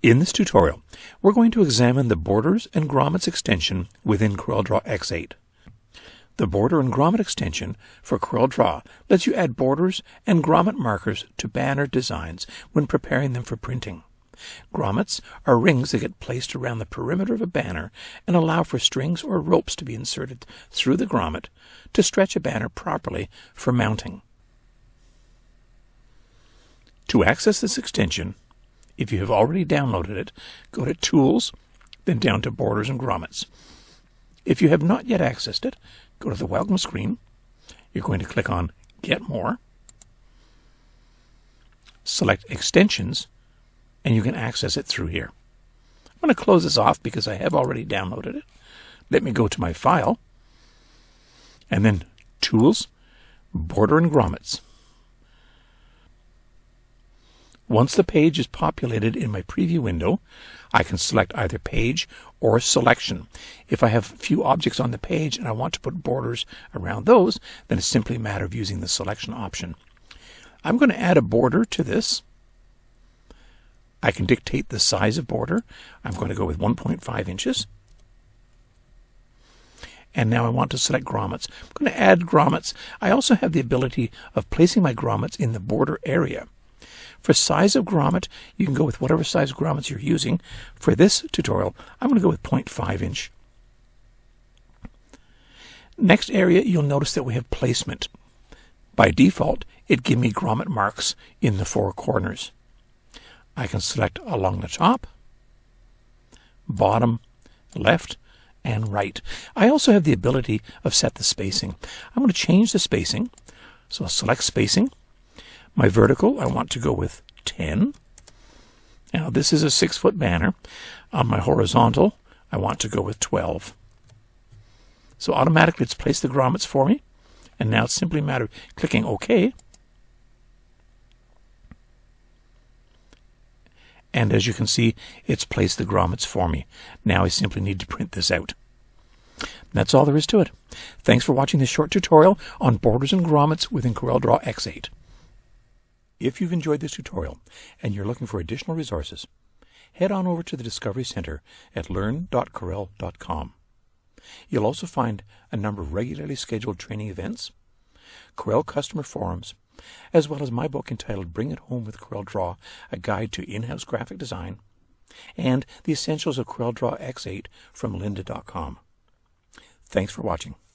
In this tutorial, we're going to examine the Borders and Grommets extension within CorelDRAW X8. The Border and Grommet extension for CorelDRAW lets you add borders and grommet markers to banner designs when preparing them for printing. Grommets are rings that get placed around the perimeter of a banner and allow for strings or ropes to be inserted through the grommet to stretch a banner properly for mounting. To access this extension, if you have already downloaded it, go to Tools, then down to Borders and Grommets. If you have not yet accessed it, go to the Welcome screen. You're going to click on Get More, select Extensions, and you can access it through here. I'm going to close this off because I have already downloaded it. Let me go to my file, and then Tools, Border and Grommets. Once the page is populated in my preview window, I can select either page or selection. If I have a few objects on the page and I want to put borders around those, then it's simply a matter of using the selection option. I'm going to add a border to this. I can dictate the size of border. I'm going to go with 1.5 inches. And now I want to select grommets. I'm going to add grommets. I also have the ability of placing my grommets in the border area. For size of grommet, you can go with whatever size grommets you're using. For this tutorial, I'm going to go with 0.5 inch. Next area, you'll notice that we have placement. By default, it gives me grommet marks in the four corners. I can select along the top, bottom, left, and right. I also have the ability of set the spacing. I'm going to change the spacing. So I'll select spacing. My vertical, I want to go with 10. Now this is a 6-foot banner. On my horizontal, I want to go with 12. So automatically it's placed the grommets for me. And now it's simply a matter of clicking OK. And as you can see, it's placed the grommets for me. Now I simply need to print this out. That's all there is to it. Thanks for watching this short tutorial on borders and grommets within CorelDRAW X8. If you've enjoyed this tutorial and you're looking for additional resources, head on over to the Discovery Center at learn.corel.com. You'll also find a number of regularly scheduled training events, Corel customer forums, as well as my book entitled Bring It Home with CorelDRAW, a guide to in-house graphic design, and the essentials of CorelDRAW X8 from lynda.com. Thanks for watching.